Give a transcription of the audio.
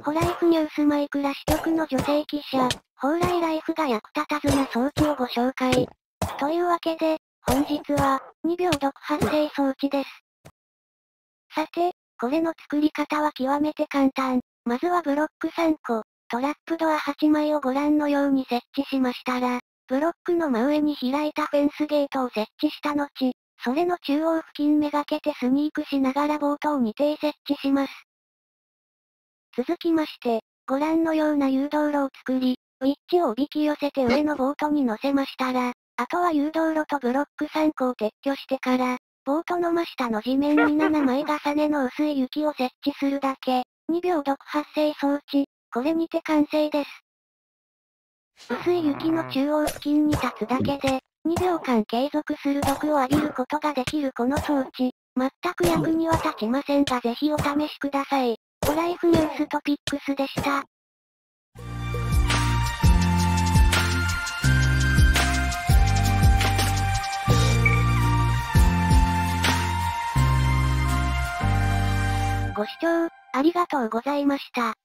ホライフニュースマイクラ支局の女性記者、蓬莱ライフが役立たずな装置をご紹介。というわけで、本日は、2秒毒発生装置です。さて、これの作り方は極めて簡単。まずはブロック3個、トラップドア8枚をご覧のように設置しましたら、ブロックの真上に開いたフェンスゲートを設置した後、それの中央付近めがけてスニークしながらボートを2定設置します。続きまして、ご覧のような誘導路を作り、ウィッチをおびき寄せて上のボートに乗せましたら、あとは誘導路とブロック3個を撤去してから、ボートの真下の地面に7枚重ねの薄い雪を設置するだけ。2秒毒発生装置、これにて完成です。薄い雪の中央付近に立つだけで、2秒間継続する毒を浴びることができるこの装置、全く役には立ちませんがぜひお試しください。ホライフニューストピックスでした。ご視聴、ありがとうございました。